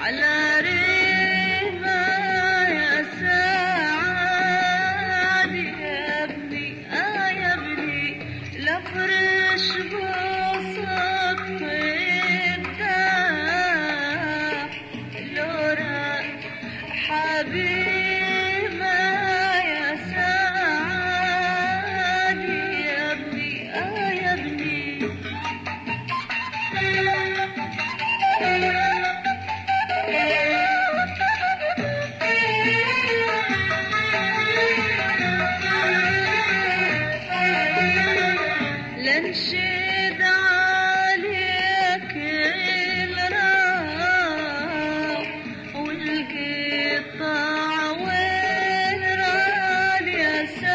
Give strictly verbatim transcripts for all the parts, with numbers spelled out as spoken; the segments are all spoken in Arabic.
على ريما يا سعاد يا ابني آه يا ابني لفرش بوسط الداع لورا حبيبة يا سعاد يا ابني آه يا ابني لنشد عليك الراح والقطع والراد يا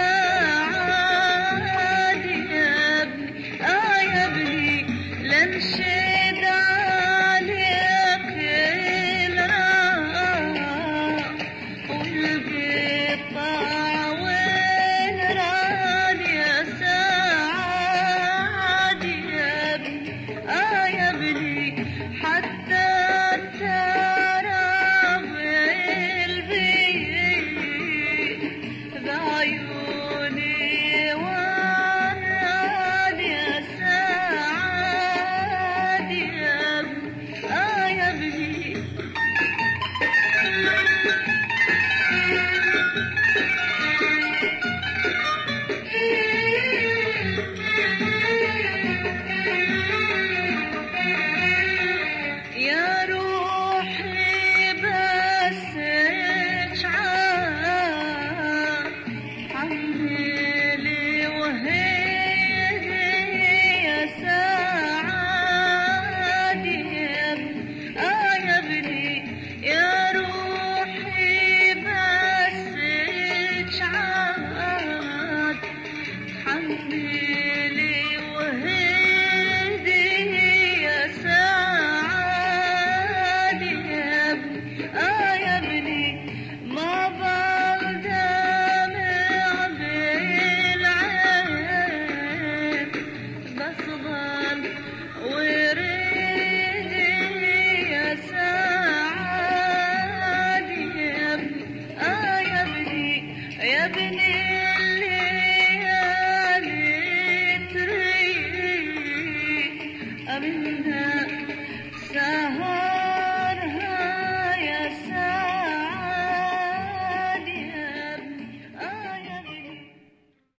سعاد يا ابني آه يا ابني لنشد عليك الراح والقطع والراد يا سعاد آه يا ابني حتى ترى بالبيت بعيوني وراد يا سعاد يا ابني آه يا ابني يا روحي بس اشعار حملي وهيدي يا سعاد يا ابني آه يا ابني يا روحي بس اشعار حملي وهيدي يا سعاد آه يا ابني ما بقدر بالعين بس ضل وريدي يا سعاد يا ابني آه يا ابني يا ابني الليالي تريد أمين